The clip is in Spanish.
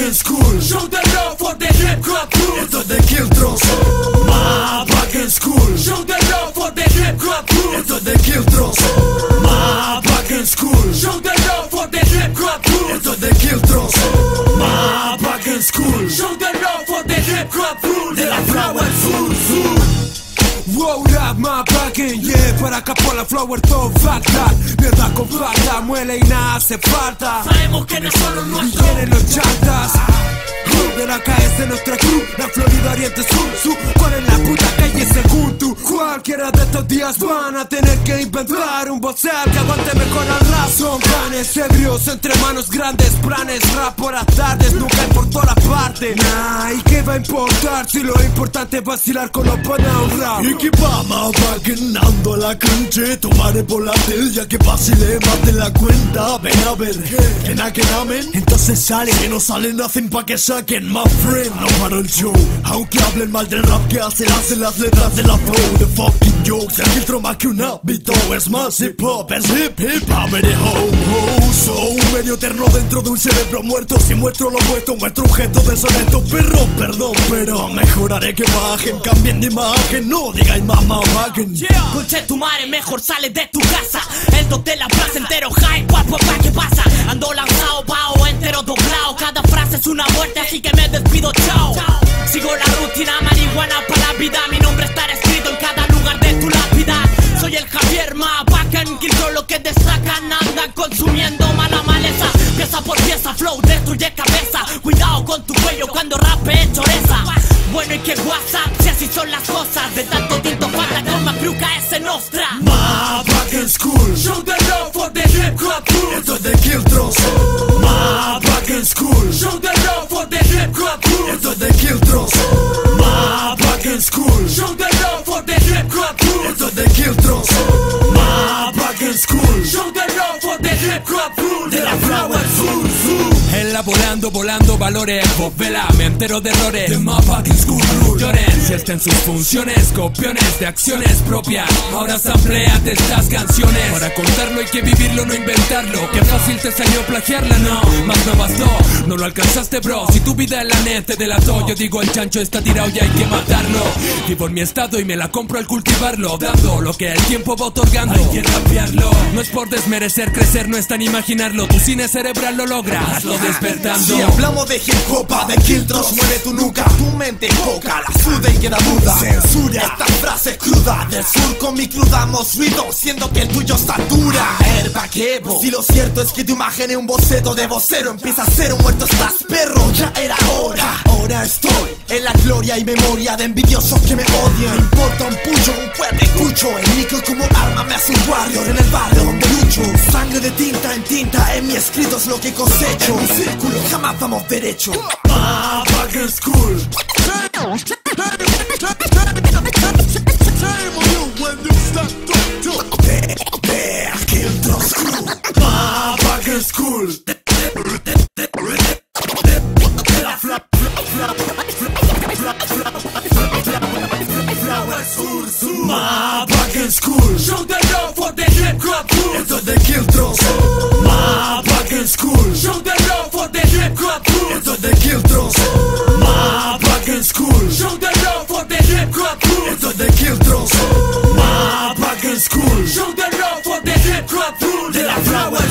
Motherfucking school. Show the love for the hip hop crew. Esto es de Kiltros. Motherfucking school. Show the love for the hip hop crew. Esto es de Kiltros. Motherfucking school. Show the love for the hip hop crew. Esto es de Kiltros. Motherfucking school. Show the love for the hip hop crew. De la Flower Food. Wow, rap, motherfucking, yeah. Para acá por la flower, todo facta. Mierda con falta, muele y nada hace falta. Sabemos que no solo Y nuestro. vienen los chantas. De la KS de nuestra crew, la Florida Oriente Sur. ¿Cuál es la puta calle según tú? Cualquiera de estos días van a tener que inventar un vocal que aguante mejor al rap. Son planes ebrios entre manos grandes, planes rap por las tardes, nunca importó la parte. Nah, ¿y qué va a importar si lo importante es vacilar con los panas un rap? Y que vamos vaquenando la cancha, tomaré por la ya que vacile más de la cuenta. Ven a ver, que na que namen. Entonces salen, que no salen, hacen pa' que saquen más friend. No paro el show, aunque hablen mal del rap que hacen las letras de la flow. The fucking jokes, el filtro más que un hábito. Es más hip hop, es hip hop, de ho. So, un medio eterno dentro de un cerebro muerto. Si muestro lo opuesto, muestro objeto de soneto. Perro, perdón, pero mejoraré que bajen, cambien de imagen, no digáis mamá bajen. Conche tu madre, mejor sale de tu casa. El dos de la plaza entero high, guapo, pa' ¿qué pasa? Ando lanzado, pao, entero doblado. Cada frase es una muerte, así que me despido, chao. Sigo la rutina, marihuana para la vida. Mi nombre estará escrito en cada lugar de tu lápida. Soy el Javier Mabacan, quito lo que destacan. Andan consumiendo mala maleza. Pieza por pieza, flow, destruye cabeza. Cuidado con tu cuello cuando rape choreza. Bueno, y que WhatsApp, si así son las cosas. De tanto tinto falta con más bruca ese nostra. Motherfucking school. Show the love for the hip hop crew. Esto es de Kiltros. Motherfucking school. Show the love for the hip hop crew. Esto es de Kiltros. Motherfucking school. Show the love for the hip hop crew. Esto es de Kiltros. Motherfucking school. Show the love for the hip hop crew. De la Flower Food. En la volando valores. Vos vela, me entero de errores. The motherfucking school rule. Lloren, si estén sus funciones, copiones de acciones propias. Ahora sampleate estas canciones. Para contarlo hay que vivirlo, no inventarlo. Qué fácil te salió plagiarla, no. Más no bastó, no lo alcanzaste, bro. Si tu vida en la net te delató, yo digo el chancho está tirado y hay que matarlo. Vivo en mi estado y me la compro al cultivarlo, dando lo que el tiempo va otorgando. Hay que rapearlo. No es por desmerecer, crecer no es tan imaginarlo. Tu cine cerebral lo logra, hazlo despertando. Si hablamos de hip hop, de Kiltros, mueve tu nuca. Tu mente poca, la suda y queda muda. Censura esta frase cruda. Del sur con mi cruz damos ruido, siendo que el tuyo está dura. Herba quebo. Si lo cierto es que tu imagen es un boceto de vocero. Empieza a ser un muerto, estás perro. Ya era hora. Ahora estoy en la gloria y memoria de envidiosos que me odian. Me importa un puño, un pueblo escucho. El micro como arma me hace un warrior en el barrio donde lucho. Sangre de tinta en tinta, en mi escrito es lo que cosecho. En mi círculo jamás vamos derecho. Motherfucking school. Motherfucking school. Motherfucking school. Show the love for the hip hop crew. Esto es de Kiltros. Motherfucking school. Show the love for the hip hop crew. Esto es de Kiltros. Motherfucking school. Show the love for the hip hop crew. Esto es de Kiltros. Motherfucking school. Show the love for the hip hop crew. De la Flower